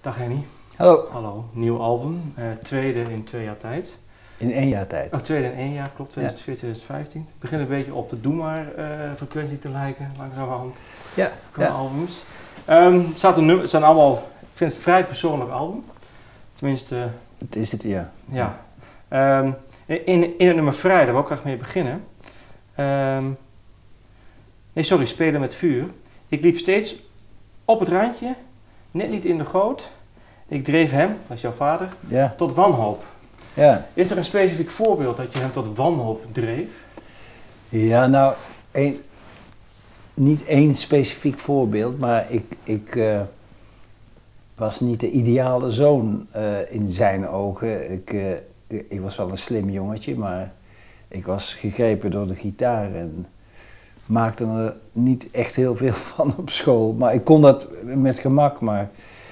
Dag Henny. Hallo. Hallo, nieuw album, tweede in 2 jaar tijd. In 1 jaar tijd. Oh, tweede in 1 jaar, klopt, 2014, 2015. Het begint een beetje op de Doe Maar frequentie te lijken, langzamerhand. Ja. Qua albums. Het zijn allemaal, ik vind het een vrij persoonlijk album. Tenminste... Het is het, ja. Ja. In het nummer Vrij, daar wil ik graag mee beginnen. Spelen met vuur. Ik liep steeds op het randje, net niet in de goot. Ik dreef hem, dat is jouw vader, tot wanhoop. Ja. Is er een specifiek voorbeeld dat je hem tot wanhoop dreef? Ja, nou, niet één specifiek voorbeeld, maar ik was niet de ideale zoon in zijn ogen. Ik was wel een slim jongetje, maar ik was gegrepen door de gitaar en maakte er niet echt heel veel van op school. Maar ik kon dat met gemak, maar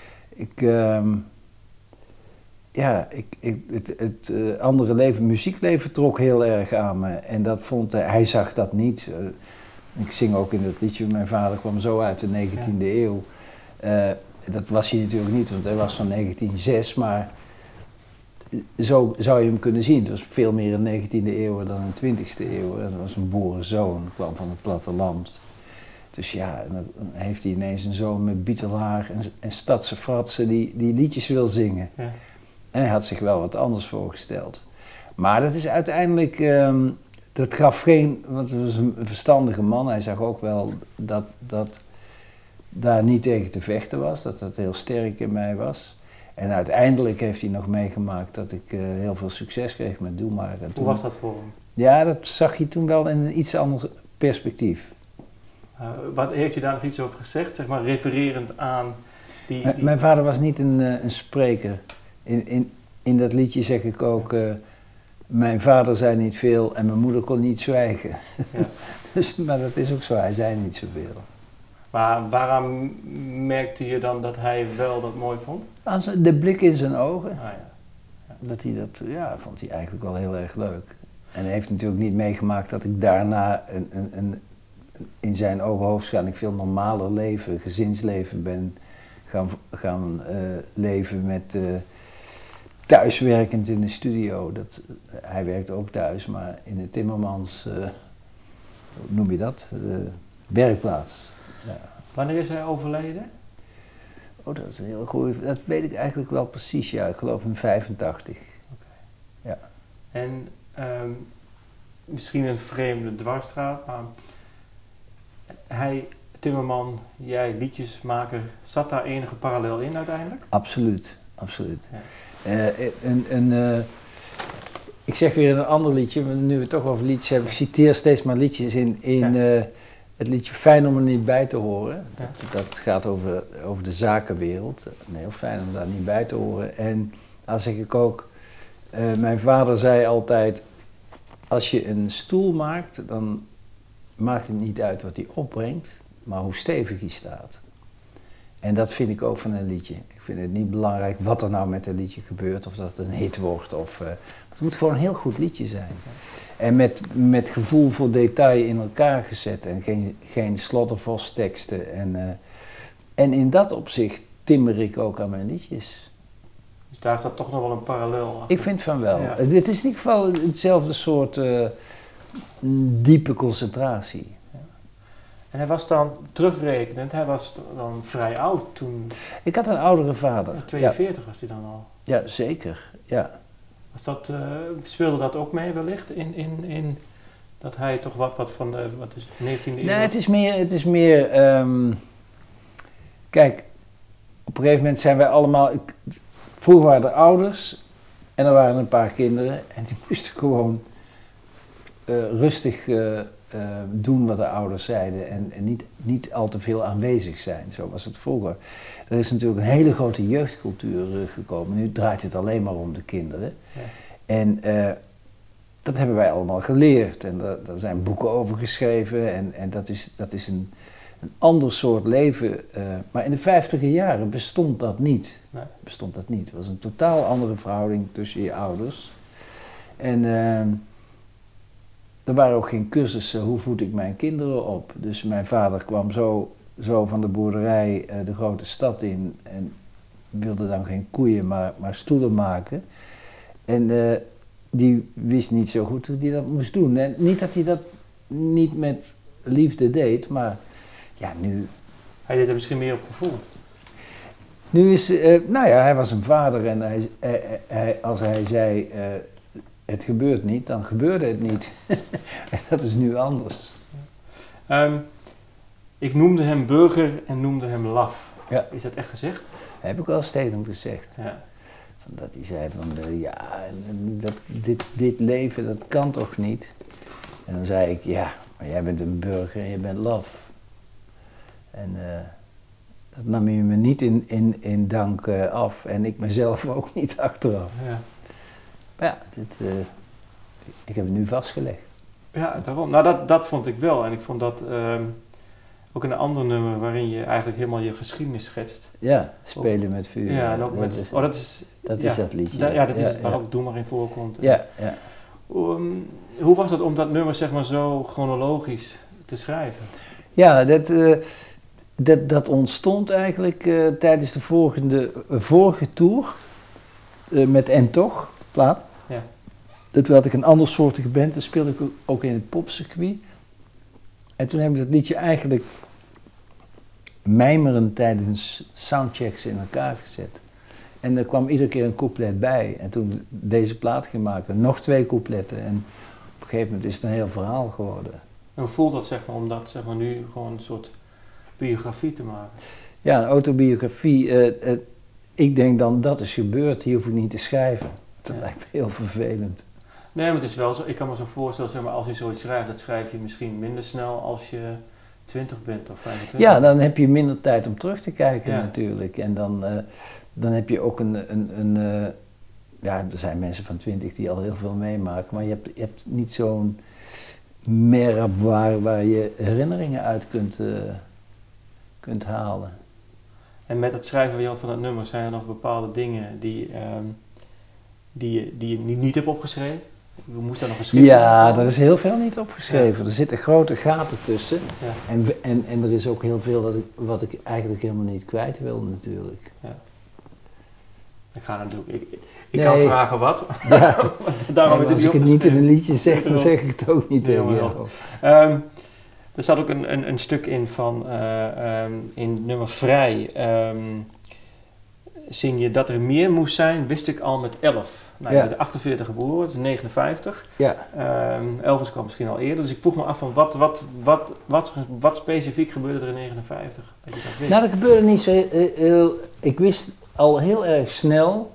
het andere leven, muziekleven, trok heel erg aan me. En dat hij zag dat niet. Ik zing ook in dat liedje, mijn vader kwam zo uit de 19e eeuw. Dat was hij natuurlijk niet, want hij was van 1906, maar zo zou je hem kunnen zien. Het was veel meer een 19e eeuw dan een 20e eeuw. Dat was een boerenzoon, kwam van het platteland. Dus ja, dan heeft hij ineens een zoon met bietelhaar en stadse fratsen die liedjes wil zingen. Ja. En hij had zich wel wat anders voorgesteld. Maar dat is uiteindelijk, dat gaf geen, want het was een verstandige man. Hij zag ook wel dat daar niet tegen te vechten was, dat dat heel sterk in mij was. En uiteindelijk heeft hij nog meegemaakt dat ik heel veel succes kreeg met Doe Maar. Hoe was dat voor hem? Ja, dat zag je toen wel in een iets ander perspectief. Wat heeft hij daar nog iets over gezegd, zeg maar refererend aan die... Mijn vader was niet een spreker. In dat liedje zeg ik ook, mijn vader zei niet veel en mijn moeder kon niet zwijgen. Ja. Maar dat is ook zo, hij zei niet zoveel. Maar waaraan merkte je dan dat hij wel dat mooi vond? Aan de blik in zijn ogen. Ah, ja. Dat hij dat, vond hij eigenlijk wel heel erg leuk. En hij heeft natuurlijk niet meegemaakt dat ik daarna in zijn ogen hoogstwaarschijnlijk veel normaler leven, gezinsleven ben gaan leven met thuiswerkend in de studio. Hij werkte ook thuis, maar in de timmermans, hoe noem je dat? Werkplaats. Ja. Wanneer is hij overleden? Oh, dat is een heel goeie. Dat weet ik eigenlijk wel precies, ja. Ik geloof in 85. Okay. Ja. En misschien een vreemde dwarsstraat, maar hij, timmerman, jij liedjesmaker, zat daar enige parallel in uiteindelijk? Absoluut, absoluut. Ja. Ik zeg weer een ander liedje, maar nu we het toch over liedjes hebben, ik citeer steeds maar liedjes in het liedje Fijn om er niet bij te horen. Ja. Dat gaat over de zakenwereld. Heel fijn om daar niet bij te horen. En dan zeg ik ook, mijn vader zei altijd, als je een stoel maakt, dan maakt het niet uit wat hij opbrengt, maar hoe stevig hij staat. En dat vind ik ook van een liedje. Ik vind het niet belangrijk wat er nou met een liedje gebeurt, of dat het een hit wordt. Het moet gewoon een heel goed liedje zijn. En met gevoel voor detail in elkaar gezet en geen sloddervos teksten. En in dat opzicht timmer ik ook aan mijn liedjes. Dus daar staat toch nog wel een parallel achter? Ik vind van wel. Ja. Dit is in ieder geval hetzelfde soort diepe concentratie. Ja. En hij was dan terugrekenend, hij was dan vrij oud toen? Ik had een oudere vader. 42 was hij dan al? Ja, zeker. Ja. Speelde dat ook mee wellicht in dat hij toch wat van de 19e eeuw? Nee, het is meer kijk, op een gegeven moment zijn wij allemaal, vroeger waren er ouders en er waren een paar kinderen en die moesten gewoon rustig doen wat de ouders zeiden en niet al te veel aanwezig zijn. Zo was het vroeger. Er is natuurlijk een hele grote jeugdcultuur gekomen. Nu draait het alleen maar om de kinderen. Ja. En dat hebben wij allemaal geleerd. En daar zijn boeken over geschreven. En dat is een ander soort leven. Maar in de 50e jaren bestond dat niet. Nee. Het was een totaal andere verhouding tussen je ouders. En er waren ook geen cursussen, hoe voed ik mijn kinderen op. Dus mijn vader kwam zo van de boerderij de grote stad in. En wilde dan geen koeien, maar stoelen maken. En die wist niet zo goed hoe hij dat moest doen. En niet dat hij dat niet met liefde deed, maar ja, nu... Hij deed er misschien meer op gevoel. Nu is, hij was een vader en als hij zei, het gebeurt niet, dan gebeurde het niet. En dat is nu anders. Ik noemde hem burger en noemde hem laf. Ja. Is dat echt gezegd? Dat heb ik wel eens tegen hem gezegd. Ja. Dat hij zei van, dit leven, dat kan toch niet? En dan zei ik, ja, maar jij bent een burger en je bent laf. En dat nam je me niet in dank af en ik mezelf ook niet achteraf. Ja. Maar ja, ik heb het nu vastgelegd. Ja, daarom. Nou, dat vond ik wel. En ik vond dat ook in een ander nummer waarin je eigenlijk helemaal je geschiedenis schetst. Ja, spelen met vuur. Ja, en ook met... Dat is dat liedje. Dat is het waar ook Doe maar in voorkomt. Ja. Hoe was het om dat nummer zeg maar zo chronologisch te schrijven? Ja, dat ontstond eigenlijk tijdens de vorige tour met En Toch, plaat. Ja. Toen had ik een andersoortige band, dan speelde ik ook in het popcircuit. En toen heb ik dat liedje eigenlijk mijmerend tijdens soundchecks in elkaar gezet. En er kwam iedere keer een couplet bij. En toen deze plaat ging maken, nog 2 coupletten. En op een gegeven moment is het een heel verhaal geworden. En hoe voelt dat zeg maar, om dat zeg maar, nu gewoon een soort biografie te maken? Ja, een autobiografie. Ik denk dan, dat is gebeurd, hier hoef ik niet te schrijven. Dat lijkt me heel vervelend. Nee, maar het is wel zo, ik kan me zo voorstellen, zeg maar, als je zoiets schrijft, dat schrijf je misschien minder snel als je 20 bent of 25. Ja, dan heb je minder tijd om terug te kijken natuurlijk. En dan heb je ook er zijn mensen van 20 die al heel veel meemaken, maar je hebt niet zo'n merkwaar waar je herinneringen uit kunt halen. En met het schrijven van het nummer zijn er nog bepaalde dingen die je niet hebt opgeschreven? Je moest daar nog geschreven Ja, er is heel veel niet opgeschreven. Ja. Er zitten grote gaten tussen. Ja. En er is ook heel veel wat ik eigenlijk helemaal niet kwijt wil natuurlijk. Ja. Ik ga natuurlijk... Ik kan vragen wat. Ja. Daarom is het als ik het niet in een liedje zeg, dan zeg ik het ook niet tegen jou. Er staat ook een stuk in van... in nummer Vrij... zing je dat er meer moest zijn, wist ik al met 11. Nou, je bent 48 geboren, het is 59. Ja. Elvis kwam misschien al eerder, dus ik vroeg me af van wat specifiek gebeurde er in 59? Dat je dat wist. Nou, dat gebeurde niet zo heel... Ik wist al heel erg snel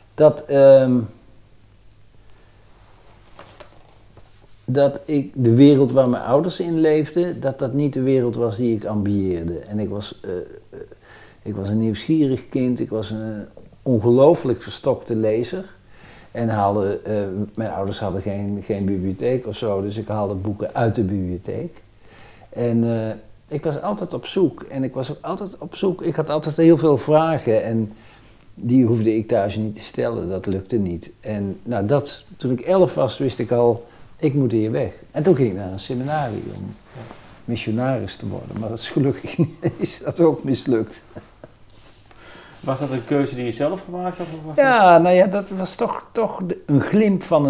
dat ik de wereld waar mijn ouders in leefden, dat niet de wereld was die ik ambieerde. En ik was een nieuwsgierig kind, ik was een ongelooflijk verstokte lezer. En mijn ouders hadden geen bibliotheek of zo, dus ik haalde boeken uit de bibliotheek. En ik was altijd op zoek. En ik was ook altijd op zoek. Ik had altijd heel veel vragen en die hoefde ik thuis niet te stellen, dat lukte niet. En nou, toen ik 11 was, wist ik al, ik moet hier weg. En toen ging ik naar een seminarie om missionaris te worden, maar dat is gelukkig is dat ook mislukt. Was dat een keuze die je zelf gemaakt had? Of was nou ja, dat was toch een glimp van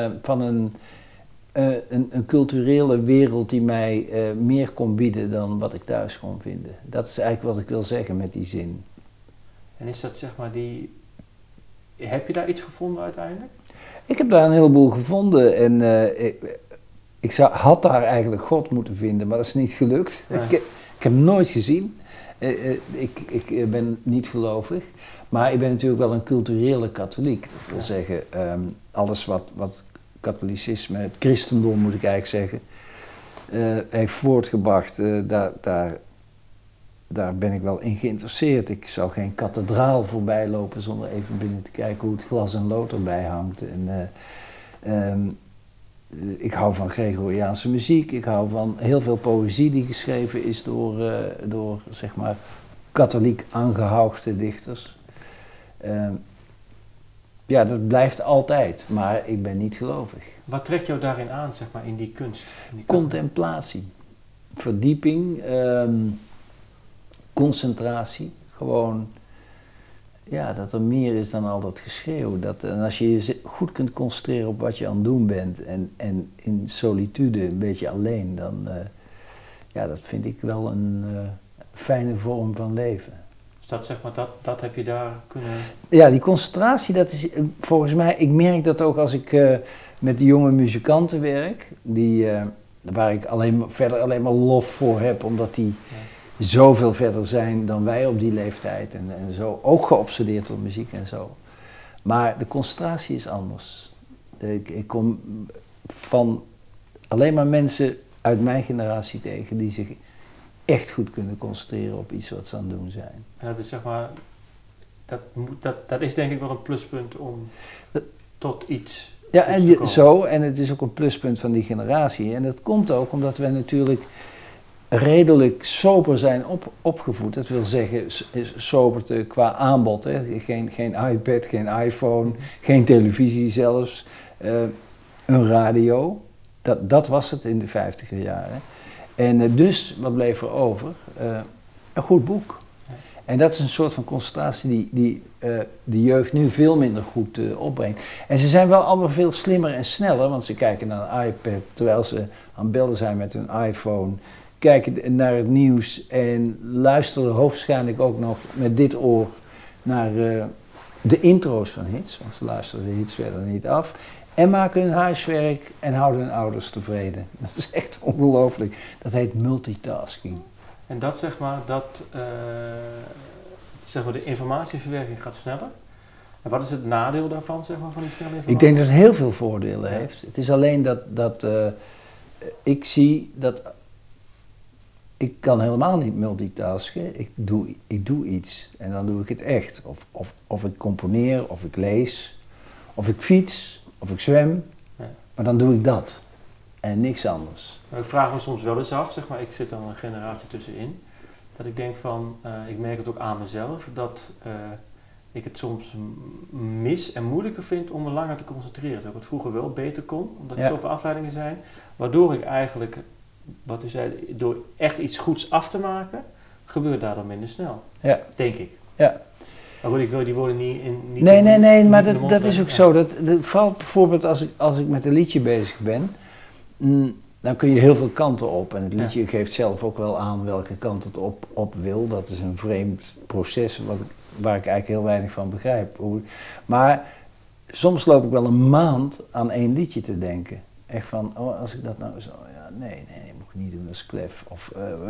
een culturele wereld die mij meer kon bieden dan wat ik thuis kon vinden. Dat is eigenlijk wat ik wil zeggen met die zin. En is dat zeg maar heb je daar iets gevonden uiteindelijk? Ik heb daar een heleboel gevonden en ik had daar eigenlijk God moeten vinden, maar dat is niet gelukt. Ja. Ik heb hem nooit gezien. Ik ben niet gelovig, maar ik ben natuurlijk wel een culturele katholiek. Dat wil zeggen, alles wat katholicisme, het christendom moet ik eigenlijk zeggen, heeft voortgebracht, daar ben ik wel in geïnteresseerd. Ik zou geen kathedraal voorbij lopen zonder even binnen te kijken hoe het glas en lood erbij hangt. En, ik hou van Gregoriaanse muziek, ik hou van heel veel poëzie die geschreven is door zeg maar katholiek aangehauchte dichters. Dat blijft altijd, maar ik ben niet gelovig. Wat trekt jou daarin aan, zeg maar, in die kunst? Contemplatie, verdieping, concentratie, gewoon ja, dat er meer is dan al dat geschreeuw. En als je je goed kunt concentreren op wat je aan het doen bent en in solitude een beetje alleen, dan ja, dat vind ik wel een fijne vorm van leven. Dus dat, zeg maar, dat heb je daar kunnen... Ja, die concentratie, dat is volgens mij, ik merk dat ook als ik met de jonge muzikanten werk, waar ik alleen maar lof voor heb, omdat die zoveel verder zijn dan wij op die leeftijd en zo, ook geobsedeerd door muziek en zo. Maar de concentratie is anders. Ik kom van alleen maar mensen uit mijn generatie tegen die zich echt goed kunnen concentreren op iets wat ze aan het doen zijn. Ja, dus zeg maar, dat is denk ik wel een pluspunt om tot iets ja, en het is ook een pluspunt van die generatie. En dat komt ook omdat wij natuurlijk redelijk sober zijn opgevoed. Dat wil zeggen, sober qua aanbod. Hè? Geen iPad, geen iPhone, geen televisie zelfs. Een radio. Dat was het in de 50er jaren. En dus, wat bleef er over? Een goed boek. En dat is een soort van concentratie die de jeugd nu veel minder goed opbrengt. En ze zijn wel allemaal veel slimmer en sneller, want ze kijken naar een iPad terwijl ze aan het bellen zijn met hun iPhone. Kijken naar het nieuws en luisteren hoogstwaarschijnlijk ook nog met dit oor naar de intro's van hits, want ze luisteren de hits verder niet af. En maken hun huiswerk en houden hun ouders tevreden. Dat is echt ongelooflijk. Dat heet multitasking. En dat zeg maar, de informatieverwerking gaat sneller. En wat is het nadeel daarvan, zeg maar, van die snelle informatie? Ik denk dat het heel veel voordelen heeft. Het is alleen dat ik zie dat ik kan helemaal niet multitasken. Ik doe iets en dan doe ik het echt. Of ik componeer, of ik lees, of ik fiets, of ik zwem. Ja. Maar dan doe ik dat. En niks anders. Ik vraag me soms wel eens af, zeg maar, ik zit dan een generatie tussenin. Dat ik denk van, ik merk het ook aan mezelf, dat ik het soms mis en moeilijker vind om me langer te concentreren. Terwijl ik het vroeger wel beter kon, omdat er zoveel afleidingen zijn. Waardoor ik eigenlijk, wat u zei, door echt iets goeds af te maken, gebeurt daar dan minder snel. Ja. Denk ik. Ja. Maar goed, ik wil die woorden niet Nee, maar dat is ook zo. Vooral bijvoorbeeld als ik met een liedje bezig ben, dan kun je heel veel kanten op. En het liedje geeft zelf ook wel aan welke kant het op wil. Dat is een vreemd proces waar ik eigenlijk heel weinig van begrijp. Maar soms loop ik wel een maand aan één liedje te denken. Echt van, oh, als ik dat nou zo... Ja, nee, moet ik niet doen, dat is klef. Of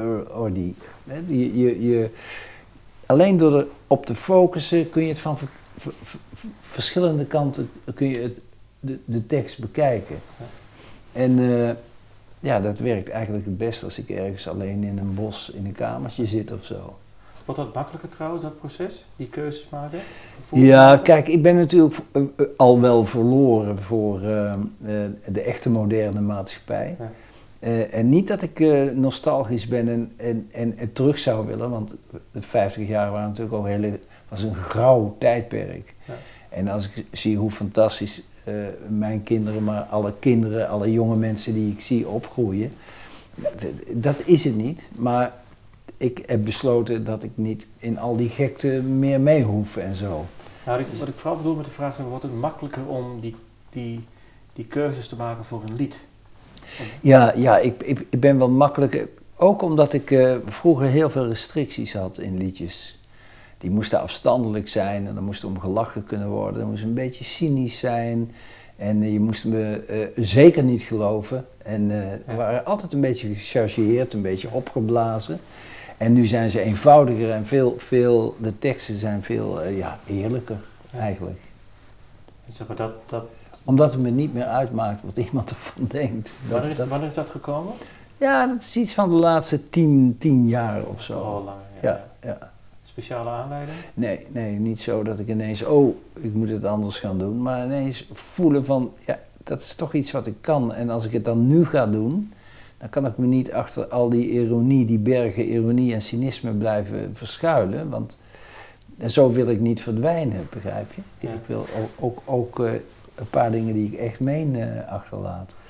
die... Alleen door erop te focussen kun je het van verschillende kanten kun je de tekst bekijken. En dat werkt eigenlijk het best als ik ergens alleen in een bos in een kamertje zit of zo. Wordt dat makkelijker trouwens, dat proces? Die keuzes maken? Ja, kijk, ik ben natuurlijk al wel verloren voor de echte moderne maatschappij. Ja. En niet dat ik nostalgisch ben en het terug zou willen, want de 50 jaar waren natuurlijk ook was een grauw tijdperk. Ja. En als ik zie hoe fantastisch mijn kinderen, maar alle jonge mensen die ik zie opgroeien, dat is het niet. Maar ik heb besloten dat ik niet in al die gekte meer mee hoef en zo. Nou, wat ik vooral bedoel met de vraag is, wordt het makkelijker om die keuzes te maken voor een lied? Ja, ik ben wel makkelijker. Ook omdat ik vroeger heel veel restricties had in liedjes. Die moesten afstandelijk zijn en er moest om gelachen kunnen worden. Er moest een beetje cynisch zijn en je moest me zeker niet geloven. En we waren altijd een beetje gechargeerd, een beetje opgeblazen. En nu zijn ze eenvoudiger en de teksten zijn veel eerlijker eigenlijk. Zeg maar omdat het me niet meer uitmaakt wat iemand ervan denkt. Wanneer is dat gekomen? Ja, dat is iets van de laatste 10 jaar of zo. Oh, lang, ja. Speciale aanleiding? Nee, niet zo dat ik ineens, ik moet het anders gaan doen. Maar ineens voelen van, dat is toch iets wat ik kan. En als ik het dan nu ga doen, dan kan ik me niet achter al die ironie, die bergen ironie en cynisme blijven verschuilen. Want zo wil ik niet verdwijnen, begrijp je? Ja. Ik wil ook een paar dingen die ik echt meen achterlaten.